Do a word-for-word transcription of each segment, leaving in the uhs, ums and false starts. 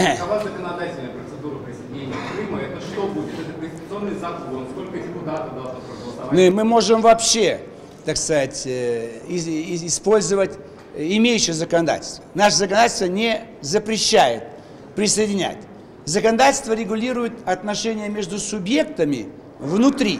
Какова законодательная процедура присоединения Крыма? Это что будет? Это конституционный закон? Сколько депутатов должно проголосовать? Мы, мы можем вообще, так сказать, использовать имеющее законодательство. Наше законодательство не запрещает присоединять. Законодательство регулирует отношения между субъектами внутри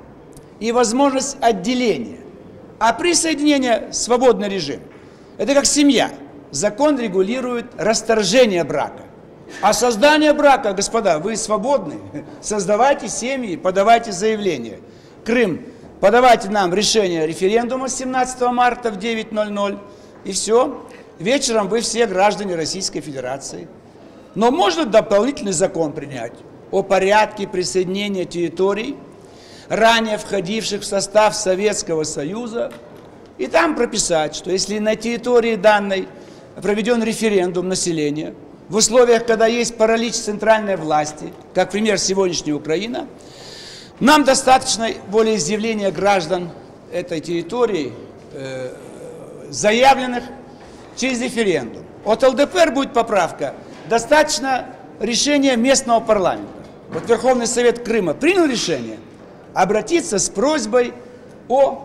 и возможность отделения. А присоединение – свободный режим. Это как семья. Закон регулирует расторжение брака. А создание брака, господа, вы свободны. Создавайте семьи, подавайте заявления. Крым, подавайте нам решение референдума семнадцатого марта в девять ноль ноль. И все. Вечером вы все граждане Российской Федерации. Но можно дополнительный закон принять о порядке присоединения территорий, ранее входивших в состав Советского Союза, и там прописать, что если на территории данной проведен референдум населения, в условиях, когда есть паралич центральной власти, как пример сегодняшняя Украина, нам достаточно волеизъявления граждан этой территории, э, заявленных через референдум. От ЛДПР будет поправка. Достаточно решения местного парламента. Вот Верховный Совет Крыма принял решение обратиться с просьбой о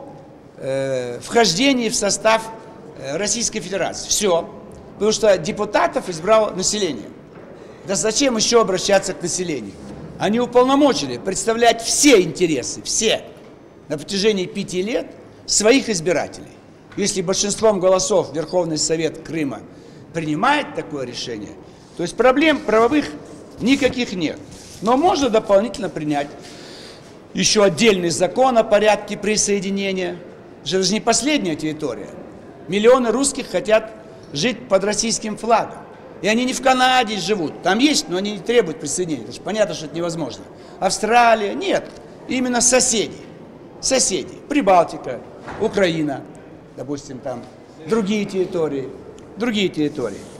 э, вхождении в состав э, Российской Федерации. Все. Потому что депутатов избрало население. Да зачем еще обращаться к населению? Они уполномочили представлять все интересы, все, на протяжении пяти лет своих избирателей. Если большинством голосов Верховный Совет Крыма принимает такое решение, то есть проблем правовых никаких нет. Но можно дополнительно принять еще отдельный закон о порядке присоединения. Это же не последняя территория. Миллионы русских хотят жить под российским флагом. И они не в Канаде живут. Там есть, но они не требуют присоединения. Потому что понятно, что это невозможно. Австралия, нет. Именно соседи. Соседи. Прибалтика, Украина, допустим, там другие территории. Другие территории.